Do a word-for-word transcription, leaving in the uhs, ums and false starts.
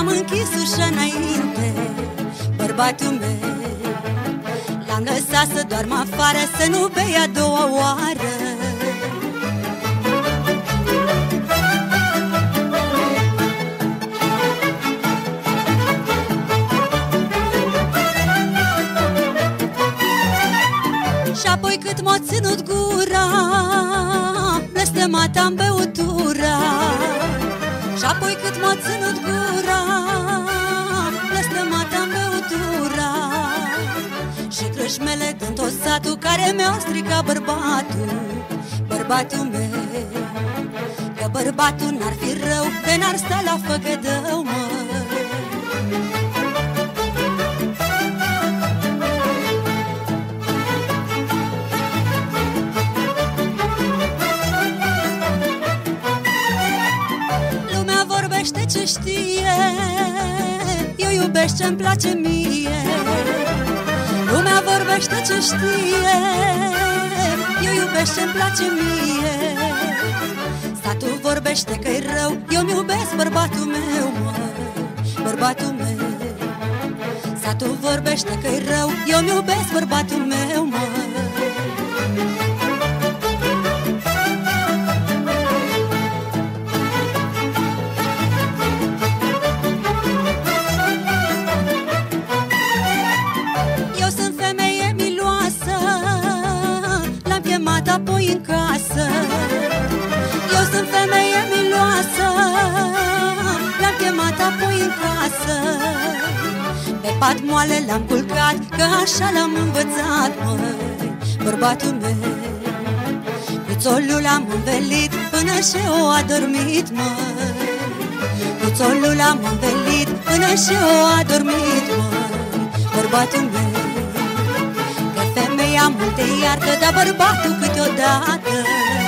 închis ușa înainte, bărbatul meu. L-am lăsat să doarmă afară, să nu bei a doua oară. Și apoi cât m-a ținut gura, blestemat-am beutura. Și apoi cât m-a ținut gura, blestemat-am beutura. Și crâșmele dând tot satul, care mi-a stricat bărbatul, bărbatul meu. Că bărbatul n-ar fi rău, de n-ar sta la făgădău, mă. Ce știe, eu iubesc ce-mi place mie. Lumea vorbește ce știe, eu iubesc ce-mi place mie. Satul vorbește că-i rău, eu-mi iubesc bărbatul meu, mă, bărbatul meu. Satul vorbește că-i rău, eu-mi iubesc bărbatul meu, mă. Apoi în casă, eu sunt femeie miloasă, l-am chemat apoi în casă. Pe pat moale l-am culcat, că așa l-am învățat, măi, bărbatul meu. Cu țolul l-am învelit până și o adormit, măi. Cu țolul l-am învelit până și o adormit, măi, bărbatul meu. Femeia multe iartă, dar bărbatul câteodată